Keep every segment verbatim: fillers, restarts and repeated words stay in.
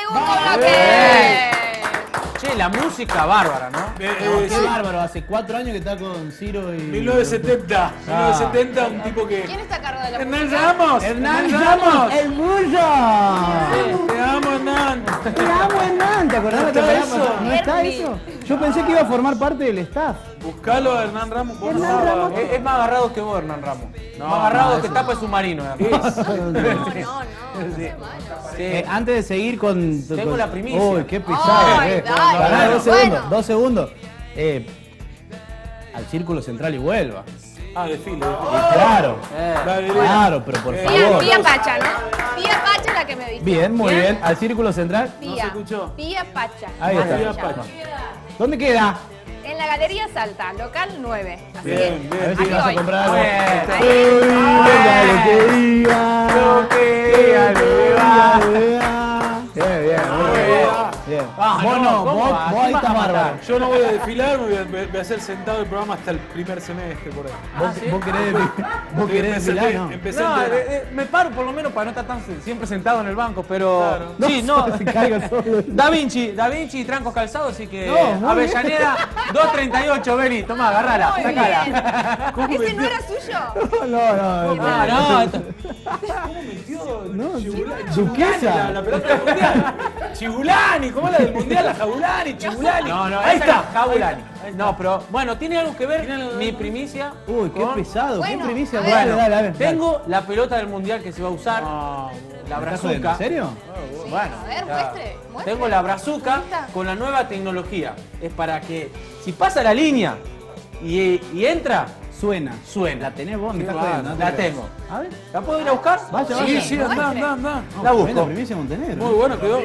segundo bloque. Che, la música bárbara, ¿no? Eh, No, eh, qué sí. bárbaro, hace cuatro años que está con Ciro y... mil novecientos setenta. mil novecientos setenta, un tipo que... ¿Quién está a cargo de la ¡Hernán música? Ramos! ¡Hernán Ramos! ¡El bullo! ¡Te amo, Hernán! ¡Te amo, Hernán! ¿Te acordás ¿No de está la temporada eso? pasada? ¿No está Ernie. eso? Yo pensé que iba a formar parte del staff. Buscalo a Hernán Ramos. Vos Hernán no, Ramos. Es, es más agarrado que vos, Hernán Ramos. No, más agarrado no, que eso- tapa de submarino. Hernán. No, no, no. Qué malo. Eh, antes de seguir con... Tengo con- la primicia. Uy, qué pesado. Ay, eh. dale, Pará, dos bueno. segundos, dos segundos. Eh, al Círculo Central y vuelva. Ah, desfile. Y claro, Dale, claro, pero por Eh, Pía, favor. Pía Pacha, ¿no? Pía Pacha es la que me dice. Bien, muy bien. Al Círculo Central. Pía. No se escuchó. Pía Pacha. Ahí Así está. se Pía llama. Pacha. ¿Dónde queda? En la Galería Salta, local nueve. Así Bien, que, bien. A ver si aquí vas a voy. comprar algo. Bueno. Ahí. Venga, lo que iba. Lo que iba, lo iba. Bien, bien, muy bien. Bien. Ah, Vos no, no, ¿cómo vos, va? vos ¿Quién ahí vas estás a matar? bárbaro. Yo no voy a desfilar, me voy a, voy a hacer sentado el programa hasta el primer semestre por ahí. Vos, vos querés, vos querés Empecé- desfilar, ¿no? Empecé No, a eh, entrenar. eh, me paro por lo menos para no estar tan se- siempre sentado en el banco, pero... Claro. Sí, no. Se caiga solo. Da Vinci, Da Vinci y Trancos Calzados, así que... No, muy Avellaneda, dos treinta y ocho, Beli, tomá, agarrala, Muy sacala. bien. ¿Ese no era suyo? No, no, no. Ah, no, esto- No, La, Duquesa. la pelota del mundial. Chibulani, ¿cómo es la del mundial? La Jabulani, Chibulani. No, no, ahí esa está. es Jabulani. No, pero bueno, tiene algo que ver Tiene algo que mi ver. primicia. Uy, qué con- pesado, qué Bueno, primicia. a ver. Dale, dale, dale. Tengo la pelota del mundial que se va a usar, Ah, la ¿Me estás jodiendo? brazuca. ¿En serio? Bueno, A ver, ya. muestre, muestre. Tengo la brazuca Ahí está. con la nueva tecnología. Es para que si pasa la línea y, y entra, Suena. suena. ¿La tenés vos? Me Sí, estás claro, jodiendo, no te la creo. tengo. A ver. ¿La puedo ir a buscar? Vaya, sí, vaya. sí, anda, muestre. anda, anda. La busco. Buena primicia Montenegro. Muy bueno quedó.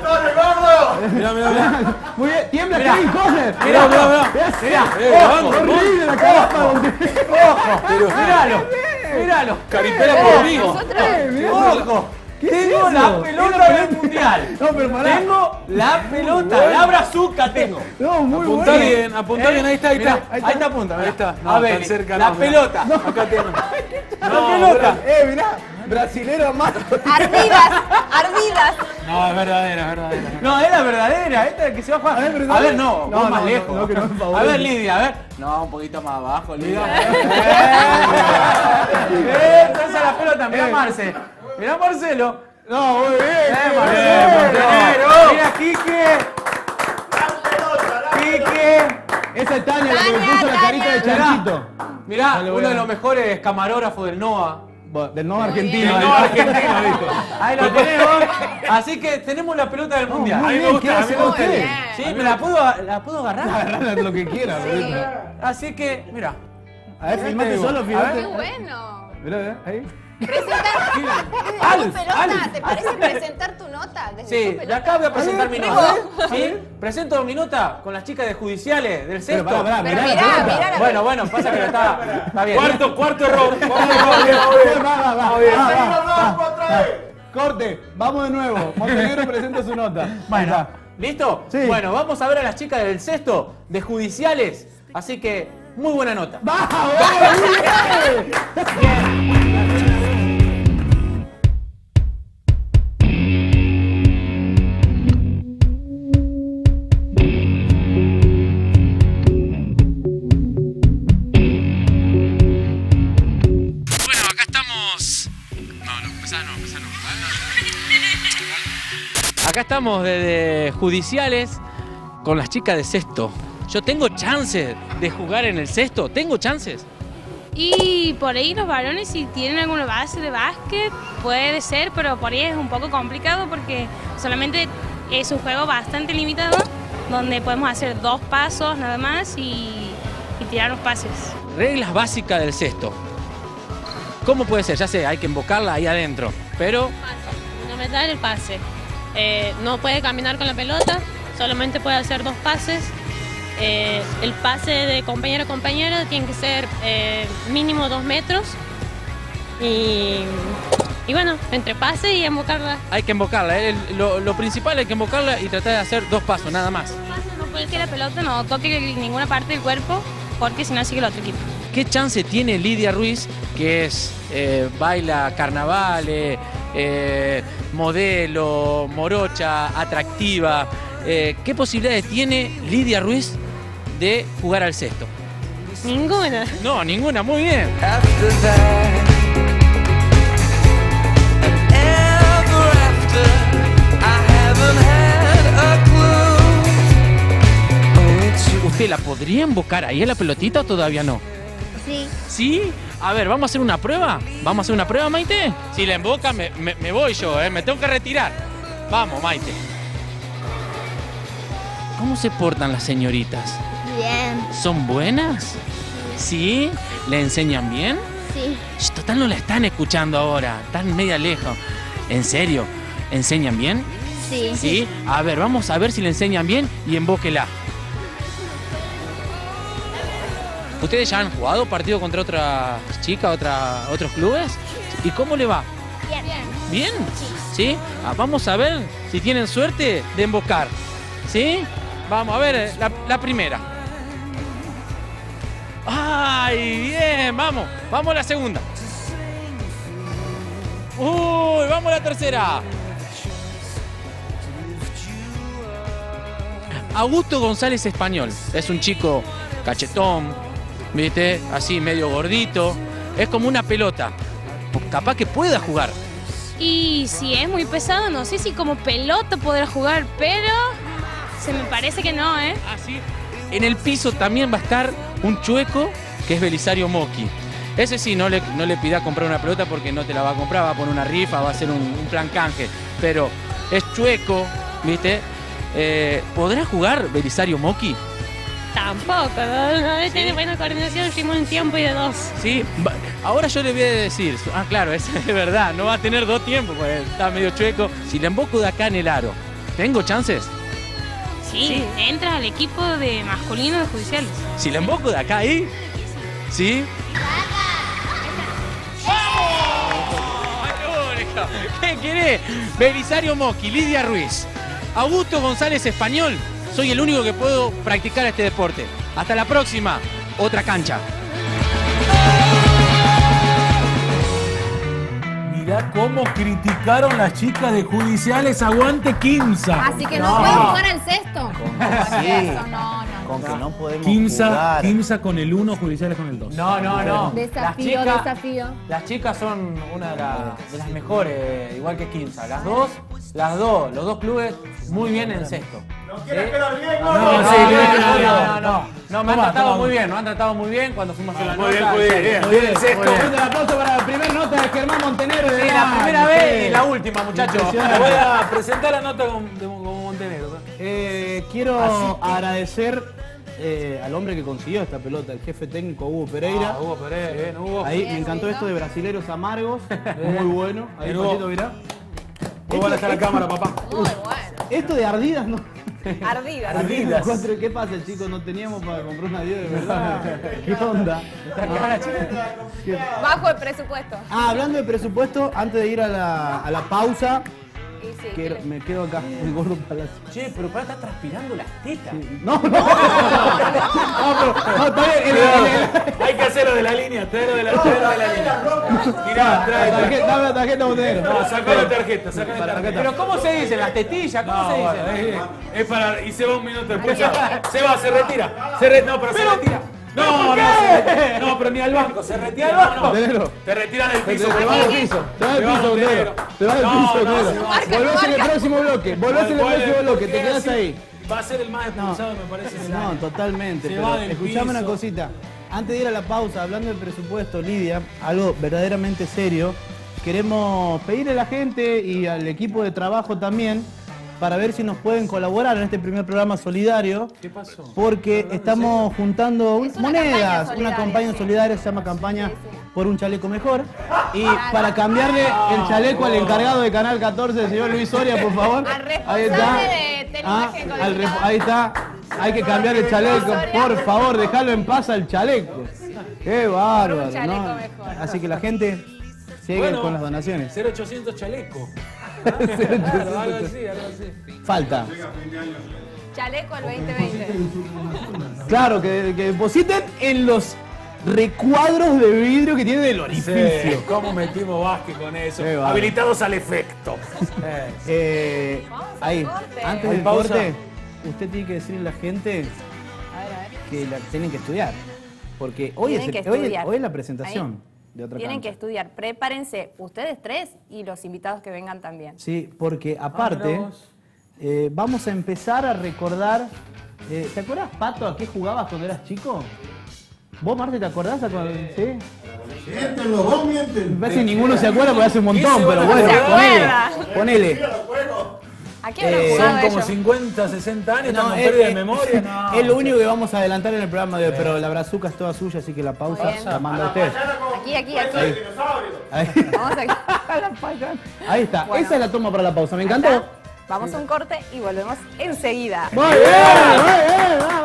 Mirá, mirá, mirá. Muy bien, tiembla Mirá. Kevin Costner. Mirá, mirá, mirá. Mirá, Eh, vamos, horrible la capa de Montenegro. ¡Ojo! ¡Míralo! ¡Míralo! Caripela por Rodrigo. Nosotros. Eh, mirá. ¡Ojo! ¿Qué Tengo es la eso? pelota del mundial. No, pero pará. Tengo la pelota, la brazuca tengo. No, muy Apuntá bueno. bien, apuntá ¿Eh? bien, ahí está, ahí Mirá, está. Ahí está, punta. Ahí está. No, a ver, tan cerca la no, mirá. pelota. Acá tengo. La No, pelota. Eh, mirá, brasilero más. Ardidas, ardidas. No, es verdadera, es verdadera. No, es la verdadera, esta es la que se va a jugar. A ver, pero A no- ver, no, no, vos más no, lejos. no, no, que no me a favorece. ver, Lidia, a ver. No, un poquito más abajo, Lidia. Eh. Eh, esa es la pelota, mirá Marce. Mirá Marcelo. No, muy bien. Eh, muy Marcelo. bien. Mira, Quique. Quique. Esa es Tania, la que me Tania, puso la carita de Tania. chanchito. Mirá, Dale, voy uno a- de los mejores camarógrafos del NOA. Bueno, del no Muy argentino. bien. del No, no argentino, dijo. Ahí lo tenemos. Así que tenemos la pelota del No, mundial. muy A mí me bien, gusta, ¿qué a mí hace me gusta. usted? bien. Sí, me la puedo, la puedo agarrar. Agarrala lo que quiera. Sí. Así que, mira. A ver, filmate solo, Qué filmate. bueno. Mirá, mirá, ahí. Presentar. Alf, ¿Tu pelota? Alf. ¿Te parece presentar tu nota? Desde tu Sí, de pelota? acá voy a presentar mi Digo, nota. ¿Sí? Presento mi nota con las chicas de judiciales del sexto. Pero pará, pará, Pero mirá la mirá, pelota. mirá la Bueno, bueno, pasa que está, está bien. Cuarto, cuarto error. Cuarto Va, error. va, va, va, va, va. Corte, vamos de nuevo. Montenegro presenta su nota. Bueno, ¿listo? Sí. Bueno, vamos a ver a las chicas del sexto de judiciales. Así que, muy buena nota. ¡Va! ¡Vamos! ¡Muy bien! Bueno, acá estamos. No, no, empezá no, empezá no. Acá estamos desde judiciales con las chicas de sexto. Yo tengo chances de jugar en el sexto. ¿Tengo chances? Y por ahí los varones, si tienen alguna base de básquet, puede ser, pero por ahí es un poco complicado porque solamente es un juego bastante limitado, donde podemos hacer dos pasos nada más y, y tirar los pases. Reglas básicas del sexto. ¿Cómo puede ser? Ya sé, hay que invocarla ahí adentro. Pero, Fundamental el pase. Eh, no puede caminar con la pelota, solamente puede hacer dos pases. Eh, el pase de compañero a compañero tiene que ser eh, mínimo dos metros. Y, y bueno, entre pase y invocarla. hay que invocarla. ¿eh? El- Lo, lo principal hay que invocarla y tratar de hacer dos pasos, nada más. No puede que la pelota no toque ninguna parte del cuerpo, porque si no sigue el otro equipo. ¿Qué chance tiene Lidia Ruiz, que es eh, baila carnavales, eh, modelo, morocha, atractiva. Eh, ¿Qué posibilidades tiene Lidia Ruiz de jugar al cesto? Ninguna. No, ninguna, muy bien. ¿Usted la podría embocar ahí a la pelotita o todavía no? Sí. ¿Sí? A ver, ¿vamos a hacer una prueba? ¿Vamos a hacer una prueba, Maite? Si la emboca, me, me, me voy yo, ¿eh? Me tengo que retirar. Vamos, Maite. ¿Cómo se portan las señoritas? Bien. ¿Son buenas? ¿Sí? ¿Le enseñan bien? Sí. Sh, total, no la están escuchando ahora. Están media lejos. ¿En serio? ¿Enseñan bien? Sí. ¿Sí? A ver, vamos a ver si le enseñan bien y embóquela. ¿Ustedes ya han jugado partido contra otras chicas, otra, otros clubes? ¿Y cómo le va? Bien. ¿Bien? ¿Sí? Ah, vamos a ver si tienen suerte de embocar. ¿Sí? Vamos a ver la, la primera. ¡Ay, bien! Vamos, vamos a la segunda. ¡Uy! Vamos a la tercera. Augusto González Español. Es un chico cachetón, ¿viste? Así medio gordito. Es como una pelota. Capaz que pueda jugar. Y si es muy pesado, no sé si como pelota podrá jugar, pero se me parece que no, ¿eh? Así. En el piso también va a estar un chueco que es Belisario Mocchi. Ese sí, no le, no le pida comprar una pelota porque no te la va a comprar, va a poner una rifa, va a hacer un, un plan canje. Pero es chueco, ¿viste? Eh, ¿Podrá jugar Belisario Mocchi? Tampoco, no, no ¿Sí? tiene buena coordinación, hicimos un tiempo y de dos. Sí, va- ahora yo le voy a decir, ah, claro, es de verdad, no va a tener dos tiempos, porque está medio chueco. Si le emboco de acá en el aro, ¿tengo chances? Sí, entra al equipo de masculino de judiciales. Si le emboco de acá ahí, ¿sí? ¡Oh! ¿Qué querés? Belisario Mocchi, Lidia Ruiz, Augusto González Español. Soy el único que puedo practicar este deporte. Hasta la próxima, otra cancha. Mirá cómo criticaron las chicas de judiciales. Aguante Quimsa. Así que no, No. pueden jugar al cesto. Sí. Eso, no, no. Con que no podemos Quimsa, jugar. Quimsa con el uno, judiciales con el dos. No, no, no. Desafío, las chicas, desafío. Las chicas son una de, la- de las mejores, igual que Quimsa. Las dos, las dos, los dos clubes muy bien en sexto. ¿No quieres quedar bien, No, no, sí, no, bien, no, bien, no, bien. no, no. No, me han Toma, tratado toma. muy bien, me han tratado muy bien cuando fuimos a hacer la Muy bien, nota. muy bien, bien. Muy bien, Muy sexto. bien. Fuerte el aplauso para la primera nota de Germán Montenegro. Sí, la primera vez y la última, muchachos. Te voy a presentar la nota con, de- como Montenegro. Eh, quiero Así que- agradecer eh, al hombre que consiguió esta pelota, el jefe técnico Hugo Pereira. Ah, Hugo Pereira, bien, Hugo. Ahí Bien, me encantó lindo. esto de brasileros amargos, muy bueno. Ahí Bien, Hugo. Pachito, mirá. Muy buena está la cámara, papá. Muy bueno. Esto de ardidas, ¿no? Ardidas. Ardidas. Cuatro, ¿qué pasa, chicos? No teníamos para comprar una diez de verdad. ¿Qué onda? Bajo el presupuesto. Ah, hablando de presupuesto, antes de ir a la, a la pausa, Y sí, quiero- me quedo acá, el gordo palacio. Che, pero para estar transpirando las tetas. No, no, no, pero, no, está bien, el- el- el- Hay que hacerlo de la línea, traerlo de la, traerlo de la línea. Mirá, la trae, trae. tarjeta, dame la tarjeta, Montenegro. No, sacá la tarjeta, sacá la tarjeta. Pero ¿cómo se dice? Las tetillas, ¿cómo No, se bueno, dice? es, es para. Y se va un minuto después. ya. Se va, se retira. Se re- no, pero, se retira. No, no, se retira. No, pero ni al banco, se retira al banco. Montenegro. Te retiran del Te, piso. te vas del piso, te vas del piso, Montenegro. Te vas del No, piso, no, Montenegro. no, marca, Volvés en el marca. próximo bloque, volvés en el Vuelve, próximo bloque, te porque quedás así ahí. Va a ser el más expulsado, me parece. del No, año. totalmente. Se Pero va del escuchame una piso. cosita. Antes de ir a la pausa, hablando del presupuesto, Lidia, algo verdaderamente serio, queremos pedirle a la gente y al equipo de trabajo también para ver si nos pueden colaborar en este primer programa solidario. ¿Qué pasó? Porque estamos juntando Es una monedas, campaña una solidaria, campaña sí. solidaria, se llama campaña Sí, sí. por un chaleco mejor. Y para cambiarle el chaleco al encargado de Canal catorce, el señor Luis Soria, por favor. Al responsable Ahí está. de Teleimagen Ah, al re- Codificada. ahí está. Hay que cambiar el chaleco, por favor, déjalo en paz al chaleco. Qué bárbaro, chaleco ¿no? mejor. Así que la gente sigue Bueno, con las donaciones. cero ochocientos chaleco. Claro, algo así, algo así. Falta. Chaleco al veinte veinte. Claro, que, que depositen en los recuadros de vidrio que tiene el orificio. Sí, ¿cómo metimos básquet con eso? Qué bárbaro. Habilitados al efecto. Eh, Eh, ahí, corte. antes ¿Hay del pausa? corte, usted tiene que decirle a la gente A ver, a ver. que la tienen que estudiar. Porque hoy, es, Tienen el- que hoy, estudiar. hoy es la presentación Ahí. de otra Tienen que cancha. estudiar. Prepárense ustedes tres y los invitados que vengan también. Sí, porque aparte, mirá vos. eh, vamos a empezar a recordar. eh, ¿Te acuerdas, Pato, a qué jugabas cuando eras chico? ¿Vos, Marte, te acordás? a cuando- ¿Sí? Mienten, los dos mienten. Me parece que ninguno se acuerda porque hace un montón, se pero van a bueno, acordar? ponele. Ponele. ¿A qué habrán Eh, jugado Son como ellos? cincuenta, sesenta años, están No, con es, pérdida de es- memoria. No. es lo único que vamos a adelantar en el programa de hoy, pero la brazuca es toda suya, así que la pausa Muy bien. la manda usted. Aquí, aquí, aquí. Ahí, Vamos a... La payana. Ahí está, Bueno. esa es la toma para la pausa, me Ahí encantó. está. Vamos a un corte y volvemos enseguida. Muy bien, muy bien, vamos.